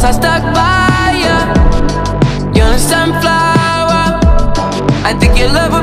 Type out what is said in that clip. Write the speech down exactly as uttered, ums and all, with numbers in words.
I stuck by you. You're a sunflower. I think your love